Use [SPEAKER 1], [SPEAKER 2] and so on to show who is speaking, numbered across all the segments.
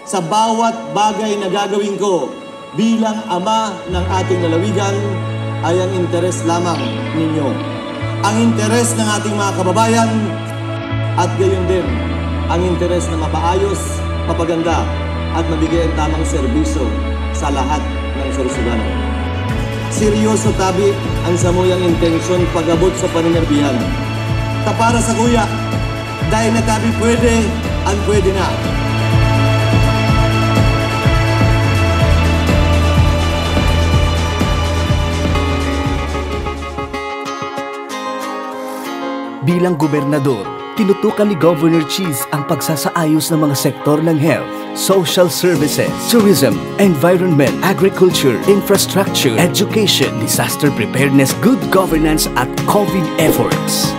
[SPEAKER 1] sa bawat bagay na gagawin ko bilang ama ng ating lalawigan ay ang interes lamang ninyo. Ang interes ng ating mga kababayan at gayon din ang interes na mapaayos, mapaganda at mabigay ang tamang serbisyo sa lahat ng Sorsogon. Seryoso tabi ang samuyang intensyon pag-abot sa paninirbihan. Para sa kuya, dahil na tabi pwede, ang pwede na.
[SPEAKER 2] Bilang gobernador, tinutukan ni Governor Cheese ang pagsasaayos ng mga sektor ng health, social services, tourism, environment, agriculture, infrastructure, education, disaster preparedness, good governance at COVID efforts.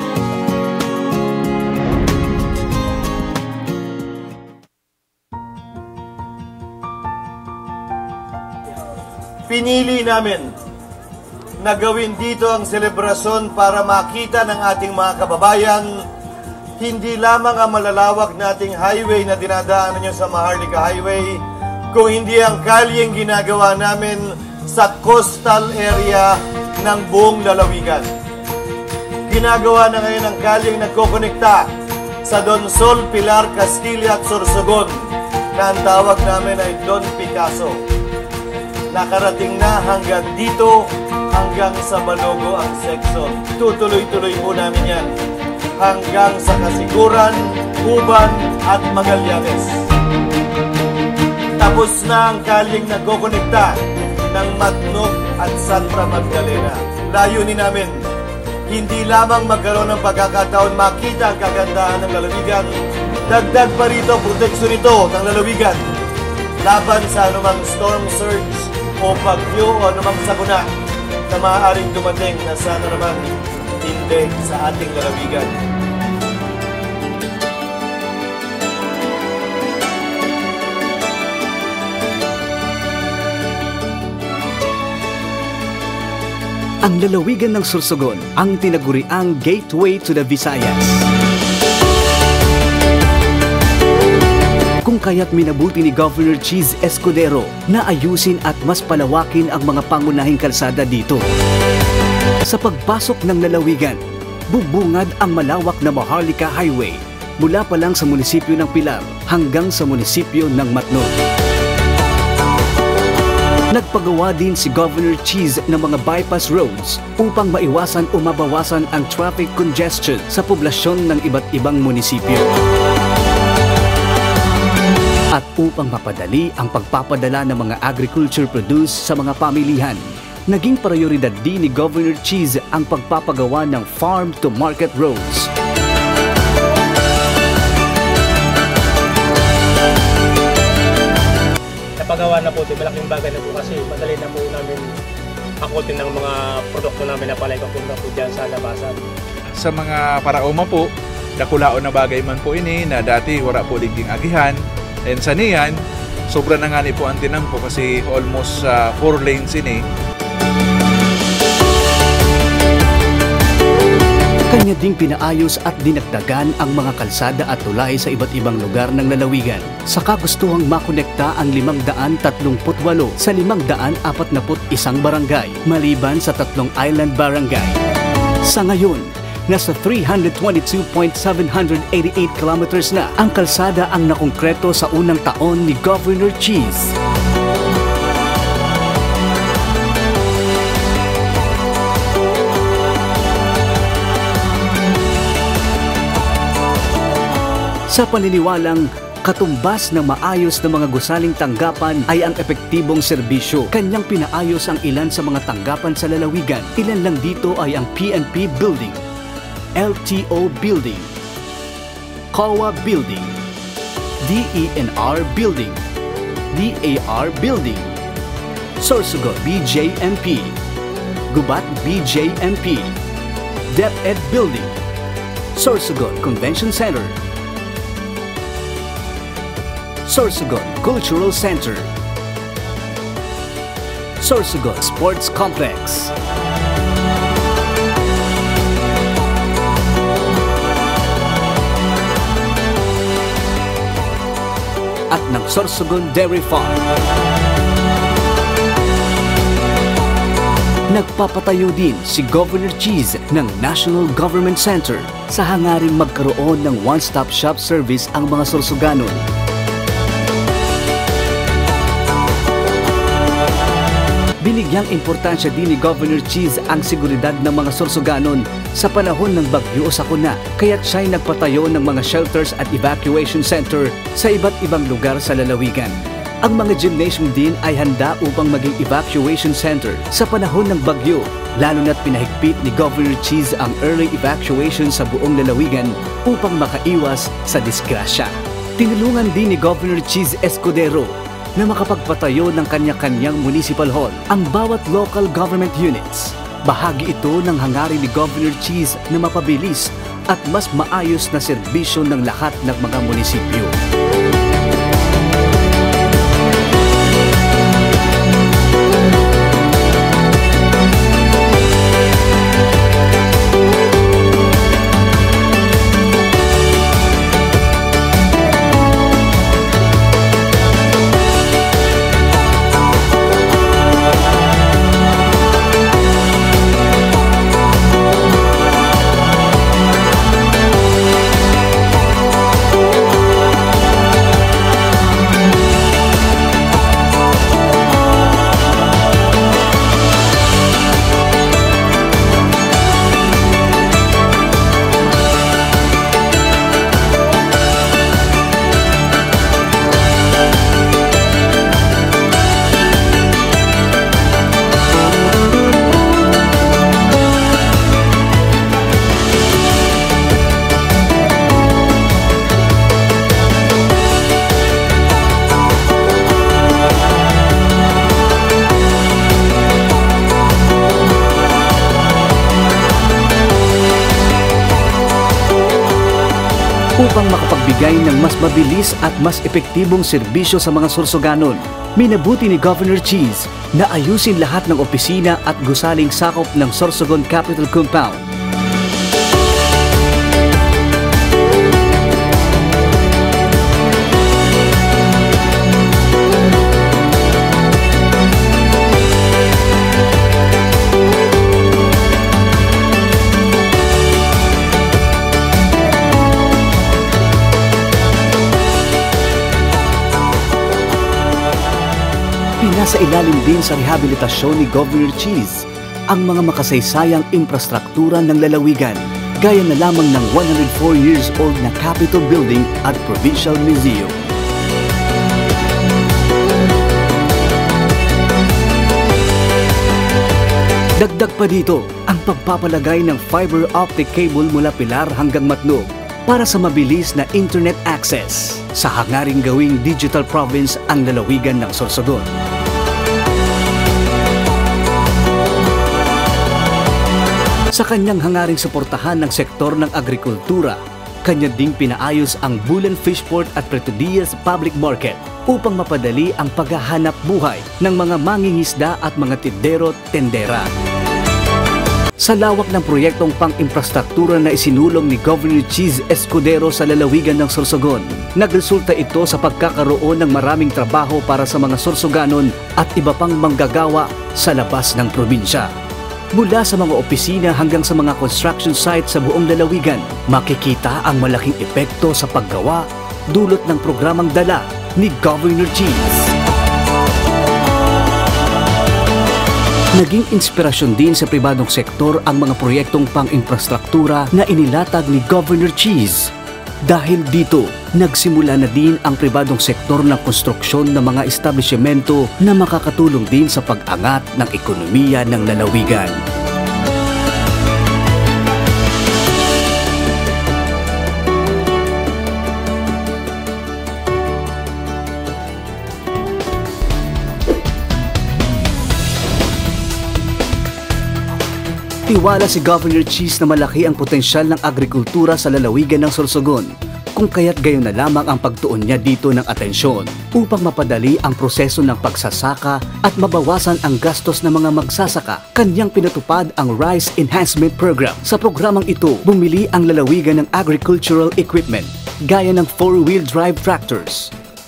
[SPEAKER 1] Pinili namin na gawin dito ang selebrasyon para makita ng ating mga kababayan hindi lamang ang malalawak nating highway na dinadaanan nyo sa Maharlika Highway, kung hindi ang kalyeng ginagawa namin sa coastal area ng buong lalawigan. Ginagawa na ngayon ang kalyeng nagkokonekta sa Donsol, Pilar, Castilla at Sorsogon na ang tawag namin ay Don Picasso. Nakarating na hanggang dito, hanggang sa Balogo ang section. Tutuloy-tuloy po namin yan hanggang sa Kasiguran, Uban at Magallanes. Tapos na ang kalyeng nagkokonekta ng Matnog at Santa Magdalena. Layunin namin, hindi lamang magkaroon ng pagkakataon makita ang kagandahan ng lalawigan, dagdag pa rito proteksyon ito ng lalawigan laban sa anumang storm surge o bagyo o anumang sakuna na maaaring dumating na sana naman hindi sa ating lalawigan.
[SPEAKER 2] Ang lalawigan ng Sorsogon ang tinaguriang gateway to the Visayas. Kung kaya't minabuti ni Governor Evangelista-Escudero na ayusin at mas palawakin ang mga pangunahing kalsada dito. Sa pagpasok ng lalawigan, bubungad ang malawak na Maharlika Highway mula pa lang sa munisipyo ng Pilar hanggang sa munisipyo ng Matnog. Nagpagawa din si Governor Cheese ng mga bypass roads upang maiwasan o mabawasan ang traffic congestion sa poblasyon ng iba't ibang munisipyo. At upang mapadali ang pagpapadala ng mga agriculture produce sa mga pamilihan, naging prioridad din ni Governor Cheese ang pagpapagawa ng farm-to-market roads.
[SPEAKER 3] Napagawa na po ito, malaking bagay na po kasi madali na po namin akutin ng mga produkto namin na palay papunta po dyan sa labasan.
[SPEAKER 4] Sa mga paraoma po, dakulaon na bagay man po ini na dati wala po liging agihan. And sa niyan, sobra na nga po ang tinam po kasi almost 4 lanes ini.
[SPEAKER 2] Kanya ding pinaayos at dinagdagan ang mga kalsada at tulay sa iba't ibang lugar ng lalawigan. Saka gustuhang makonekta ang 538 sa 541 barangay, maliban sa 3 island barangay. Sa ngayon, nasa 322.788 kilometers na ang kalsada ang nakongkreto sa unang taon ni Governor Cheese. Sa paniniwalang katumbas ng maayos na mga gusaling tanggapan ay ang epektibong serbisyo, kanyang pinaayos ang ilan sa mga tanggapan sa lalawigan. Ilan lang dito ay ang PNP Building, LTO Building, COA Building, DENR Building, DAR Building, Sorsogon BJMP, Gubat BJMP, DepEd Building, Sorsogon Convention Center, Sorsogon Cultural Center, Sorsogon Sports Complex, at ng Sorsogon Dairy Farm. Nagpapatayo din si Governor Cheese ng National Government Center sa hangaring magkaroon ng one-stop shop service ang mga Sorsoganon. Binigyang importansya din ni Governor Cheese ang seguridad ng mga Sorsoganon sa panahon ng bagyo Sakuna, kaya't siya'y nagpatayo ng mga shelters at evacuation center sa iba't ibang lugar sa lalawigan. Ang mga gymnasium din ay handa upang maging evacuation center sa panahon ng bagyo, lalo na't pinahigpit ni Governor Cheese ang early evacuation sa buong lalawigan upang makaiwas sa disgrasya. Tinulungan din ni Governor Evangelista-Escudero na makapagpatayo ng kanya-kanyang municipal hall ang bawat local government units. Bahagi ito ng hangarin ni Governor Cheese na mapabilis at mas maayos na serbisyo ng lahat ng mga munisipyo. Upang makapagbigay ng mas mabilis at mas epektibong serbisyo sa mga Sorsoganon, minabuti ni Governor Cheese na ayusin lahat ng opisina at gusaling sakop ng Sorsogon Capital Compound. Pinasa ilalim din sa rehabilitasyon ni Governor Cheese ang mga makasaysayang infrastruktura ng lalawigan, gaya na lamang ng 104 years old na Capitol Building at Provincial Museum. Dagdag pa dito ang pagpapalagay ng fiber optic cable mula Pilar hanggang Matnog para sa mabilis na internet access sa hangaring gawing digital province ang lalawigan ng Sorsogon. Sa kanyang hangaring suportahan ng sektor ng agrikultura, kanya ding pinaayos ang Bulan Fishport at Pretudillas Public Market upang mapadali ang paghahanap buhay ng mga mangingisda at mga tindero-tendera. Sa lawak ng proyektong pang-infrastruktura na isinulong ni Governor Evangelista-Escudero sa lalawigan ng Sorsogon, nagresulta ito sa pagkakaroon ng maraming trabaho para sa mga Sorsoganon at iba pang manggagawa sa labas ng probinsya. Mula sa mga opisina hanggang sa mga construction site sa buong lalawigan, makikita ang malaking epekto sa paggawa dulot ng programang dala ni Governor Cheese. Naging inspirasyon din sa pribadong sektor ang mga proyektong pang-infrastruktura na inilatag ni Governor Cheese. Dahil dito, nagsimula na din ang pribadong sektor ng konstruksyon ng mga establishmento na makakatulong din sa pag-angat ng ekonomiya ng lalawigan. Tiwala si Governor Cheese na malaki ang potensyal ng agrikultura sa lalawigan ng Sorsogon, kung kaya't gayon na lamang ang pagtuon niya dito ng atensyon upang mapadali ang proseso ng pagsasaka at mabawasan ang gastos ng mga magsasaka. Kanyang pinatupad ang Rice Enhancement Program. Sa programang ito, bumili ang lalawigan ng agricultural equipment gaya ng 4-wheel drive tractors,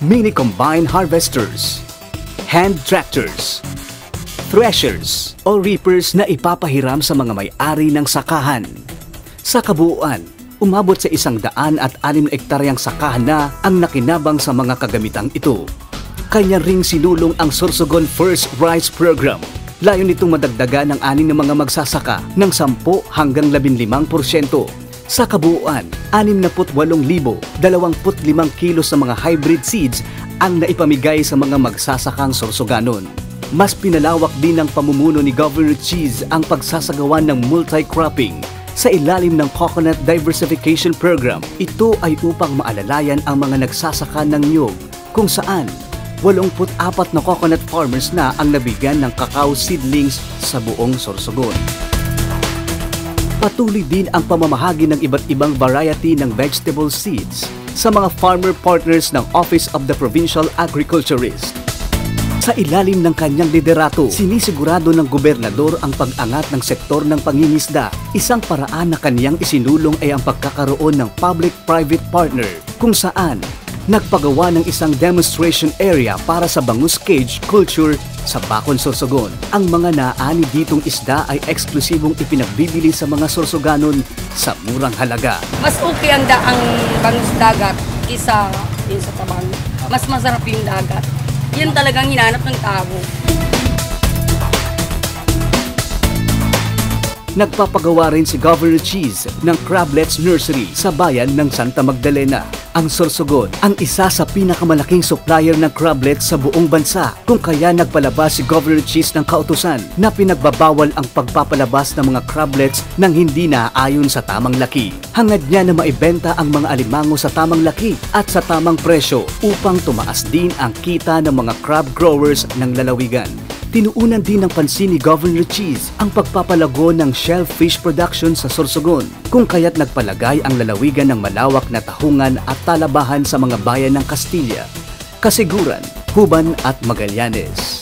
[SPEAKER 2] mini combine harvesters, hand tractors, threshers o reapers na ipapahiram sa mga may-ari ng sakahan. Sa kabuuan, umabot sa 106 ektaryang sakahan na ang nakinabang sa mga kagamitang ito. Kanya ring sinulong ang Sorsogon First Rice Program. Layo nitong madagdagan ng aning ng mga magsasaka ng 10 hanggang 15%. Sa kabuuan, 68,025 kilos sa mga hybrid seeds ang naipamigay sa mga magsasakang Sorsoganon. Mas pinalawak din ng pamumuno ni Governor Cheese ang pagsasagawa ng multi-cropping sa ilalim ng Coconut Diversification Program. Ito ay upang maalalayan ang mga nagsasaka ng niyog kung saan 84 na coconut farmers na ang nabigyan ng cacao seedlings sa buong Sorsogon. Patuloy din ang pamamahagi ng iba't ibang variety ng vegetable seeds sa mga farmer partners ng Office of the Provincial Agriculturist. Sa ilalim ng kanyang liderato, sinisigurado ng gobernador ang pag-angat ng sektor ng pangingisda. Isang paraan na kaniyang isinulong ay ang pagkakaroon ng public-private partner kung saan nagpagawa ng isang demonstration area para sa bangus cage culture sa Bacon, Sorsogon. Ang mga naani ditong isda ay eksklusibong ipinagbibili sa mga Sorsoganon sa murang halaga.
[SPEAKER 5] Mas okay ang bangus dagat kaysa yun sa tabang. Mas masarap yung dagat. Yan talagang hinanap ng tao.
[SPEAKER 2] Nagpapagawa rin si Governor Cheese ng Crablets Nursery sa bayan ng Santa Magdalena. Ang Sorsogon ang isa sa pinakamalaking supplier ng crablets sa buong bansa, kung kaya nagpalabas si Governor Cheese ng kautusan na pinagbabawal ang pagpapalabas ng mga crablets nang hindi naaayon sa tamang laki. Hangad niya na maibenta ang mga alimango sa tamang laki at sa tamang presyo upang tumaas din ang kita ng mga crab growers ng lalawigan. Tinuunan din ng pansin ni Governor Cheese ang pagpapalago ng shellfish production sa Sorsogon, kung kaya't nagpalagay ang lalawigan ng malawak na tahungan at talabahan sa mga bayan ng Castilla, Kasiguran, Huban at Magallanes.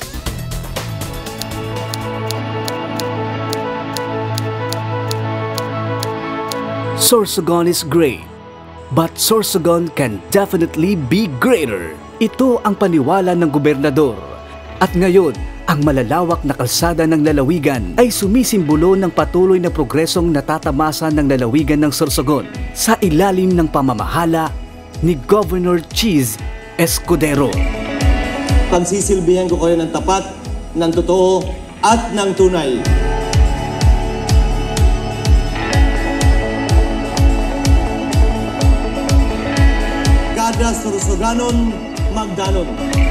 [SPEAKER 2] Sorsogon is great, but Sorsogon can definitely be greater. Ito ang paniwala ng gobernador. At ngayon, ang malalawak na kalsada ng lalawigan ay sumisimbolo ng patuloy na progresong natatamasa ng lalawigan ng Sorsogon sa ilalim ng pamamahala ni Governor Evangelista-Escudero.
[SPEAKER 1] Pagsisilbihan ko kayo ng tapat, ng totoo at ng tunay. Kada Sorsoganon, magdanon.